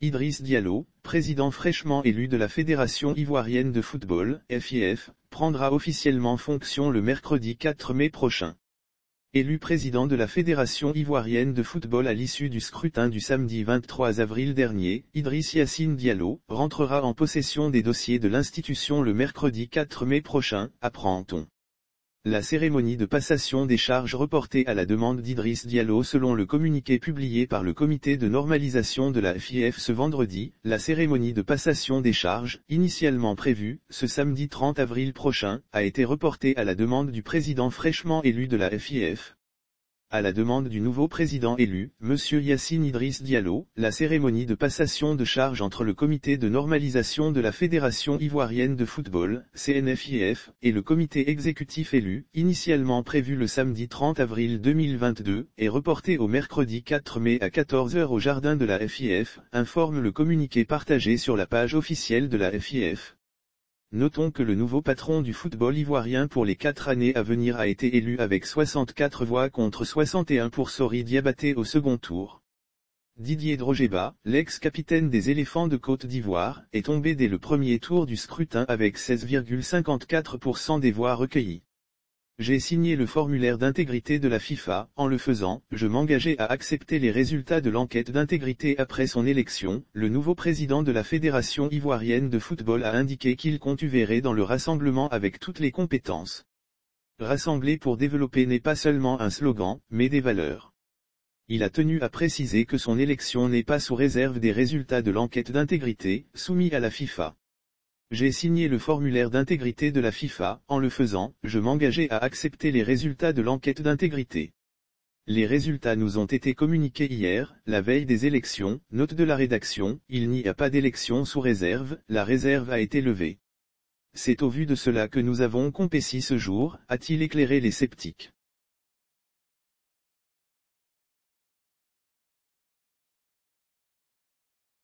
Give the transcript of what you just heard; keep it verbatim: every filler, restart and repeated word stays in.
Idriss Diallo, président fraîchement élu de la Fédération ivoirienne de football, F I F, prendra officiellement fonction le mercredi quatre mai prochain. Élu président de la Fédération ivoirienne de football à l'issue du scrutin du samedi vingt-trois avril dernier, Idriss Yacine Diallo rentrera en possession des dossiers de l'institution le mercredi quatre mai prochain, apprend-on. La cérémonie de passation des charges reportée à la demande d'Idriss Diallo selon le communiqué publié par le comité de normalisation de la F I F ce vendredi, la cérémonie de passation des charges, initialement prévue, ce samedi trente avril prochain, a été reportée à la demande du président fraîchement élu de la F I F. À la demande du nouveau président élu, M. Yacine Idriss Diallo, la cérémonie de passation de charges entre le comité de normalisation de la Fédération ivoirienne de football, C N F I F, et le comité exécutif élu, initialement prévue le samedi trente avril deux mille vingt-deux, est reportée au mercredi quatre mai à quatorze heures au jardin de la F I F, informe le communiqué partagé sur la page officielle de la F I F. Notons que le nouveau patron du football ivoirien pour les quatre années à venir a été élu avec soixante-quatre voix contre soixante et un pour Sori Diabaté au second tour. Didier Drogeba, l'ex-capitaine des éléphants de Côte d'Ivoire, est tombé dès le premier tour du scrutin avec seize virgule cinquante-quatre pour cent des voix recueillies. J'ai signé le formulaire d'intégrité de la FIFA, en le faisant, je m'engageais à accepter les résultats de l'enquête d'intégrité après son élection. Le nouveau président de la Fédération ivoirienne de football a indiqué qu'il compte œuvrer dans le rassemblement avec toutes les compétences. Rassembler pour développer n'est pas seulement un slogan, mais des valeurs. Il a tenu à préciser que son élection n'est pas sous réserve des résultats de l'enquête d'intégrité, soumis à la FIFA. J'ai signé le formulaire d'intégrité de la FIFA, en le faisant, je m'engageais à accepter les résultats de l'enquête d'intégrité. Les résultats nous ont été communiqués hier, la veille des élections, note de la rédaction, il n'y a pas d'élection sous réserve, la réserve a été levée. C'est au vu de cela que nous avons compétit ce jour, a-t-il éclairé les sceptiques.